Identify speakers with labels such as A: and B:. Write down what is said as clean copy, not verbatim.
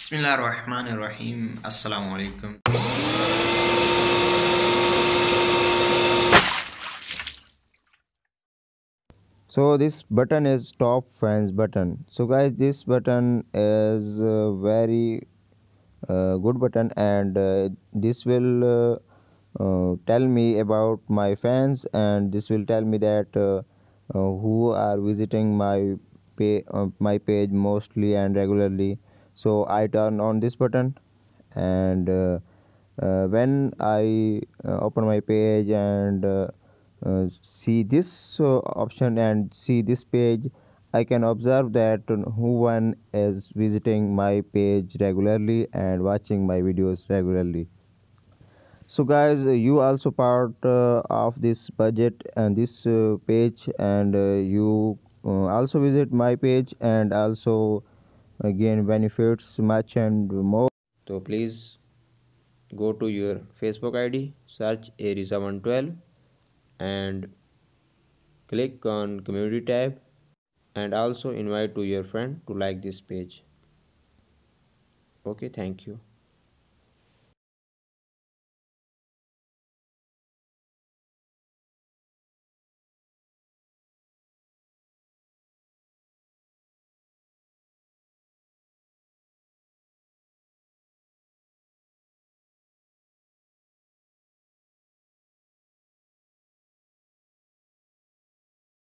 A: Bismillahirrahmanirrahim. Assalamu alaikum.
B: So this button is top fans button. So guys, this button is very good button, and this will tell me about my fans, and this will tell me that who are visiting my page mostly and regularly. So I turn on this button, and when I open my page and see this option and see this page, I can observe that who one is visiting my page regularly and watching my videos regularly. So guys, you also part of this budget and this page, and you also visit my page and also gain benefits much and more. So please go to your Facebook ID, search Arisa112, and click on community tab, and also invite to your friend to like this page. Okay, thank you.